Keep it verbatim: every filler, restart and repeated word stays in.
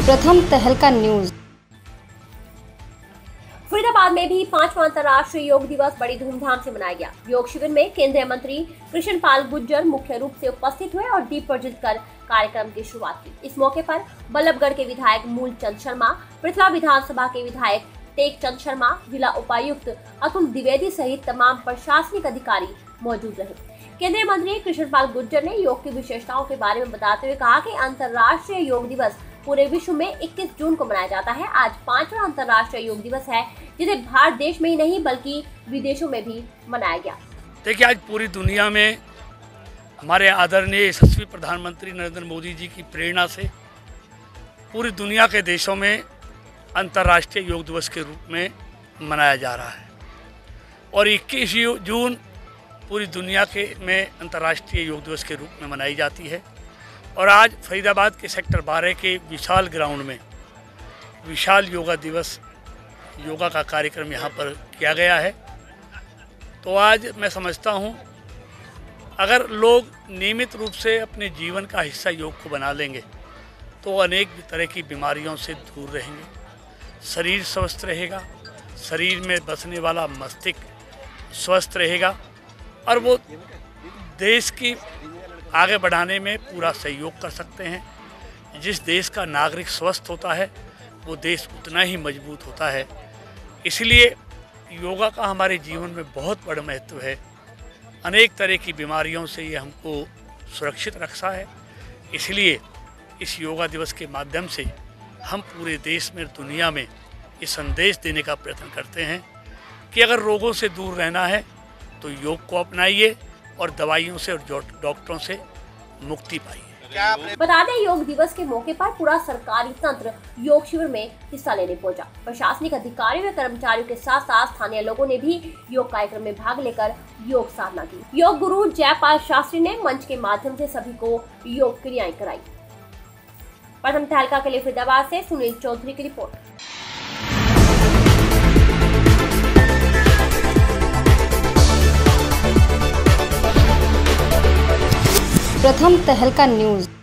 प्रथम तहलका न्यूज। फरीदाबाद में भी पांचवां अंतर्राष्ट्रीय योग दिवस बड़ी धूमधाम से मनाया गया। योग शिविर में केंद्रीय मंत्री कृष्ण पाल गुर्जर मुख्य रूप से उपस्थित हुए और दीप प्रज्वलित कर कार्यक्रम की शुरुआत की। इस मौके पर बल्लभगढ़ के विधायक मूलचंद शर्मा, पृथला विधानसभा के विधायक टेकचंद शर्मा, जिला उपायुक्त अतुल द्विवेदी सहित तमाम प्रशासनिक अधिकारी मौजूद रहे। केंद्रीय मंत्री कृष्ण पाल गुर्जर ने योग की विशेषताओं के बारे में बताते हुए कहा कि अंतर्राष्ट्रीय योग दिवस पूरे विश्व में इक्कीस जून को मनाया जाता है। आज पांचवा अंतर्राष्ट्रीय योग दिवस है, जिसे भारत देश में ही नहीं बल्कि विदेशों में भी मनाया गया। देखिए, आज पूरी दुनिया में हमारे आदरणीय यशस्वी प्रधानमंत्री नरेंद्र मोदी जी की प्रेरणा से पूरी दुनिया के देशों में अंतर्राष्ट्रीय योग दिवस के रूप में मनाया जा रहा है और इक्कीस जून पूरी दुनिया के में अंतर्राष्ट्रीय योग दिवस के रूप में मनाई जाती है। और आज फरीदाबाद के सेक्टर बारह के विशाल ग्राउंड में विशाल योगा दिवस योगा का कार्यक्रम यहाँ पर किया गया है। तो आज मैं समझता हूँ, अगर लोग नियमित रूप से अपने जीवन का हिस्सा योग को बना लेंगे तो अनेक तरह की बीमारियों से दूर रहेंगे, शरीर स्वस्थ रहेगा, शरीर में बसने वाला मस्तिष्क स्वस्थ रहेगा और वो देश की आगे बढ़ाने में पूरा सहयोग कर सकते हैं। जिस देश का नागरिक स्वस्थ होता है वो देश उतना ही मजबूत होता है। इसलिए योगा का हमारे जीवन में बहुत बड़ा महत्व है। अनेक तरह की बीमारियों से ये हमको सुरक्षित रखता है। इसलिए इस योगा दिवस के माध्यम से हम पूरे देश में, दुनिया में ये संदेश देने का प्रयत्न करते हैं कि अगर रोगों से दूर रहना है तो योग को अपनाइए और दवाइयों से और डॉक्टरों से मुक्ति पाइए। बता दें, योग दिवस के मौके पर पूरा सरकारी तंत्र योग शिविर में हिस्सा लेने पहुंचा। प्रशासनिक अधिकारियों व कर्मचारियों के साथ साथ स्थानीय लोगों ने भी योग कार्यक्रम में भाग लेकर योग साधना की। योग गुरु जयपाल शास्त्री ने मंच के माध्यम से सभी को योग क्रियाएं कराई। प्रथम तहलका के लिए फरीदाबाद से सुनील चौधरी की रिपोर्ट। प्रथम तहलका न्यूज।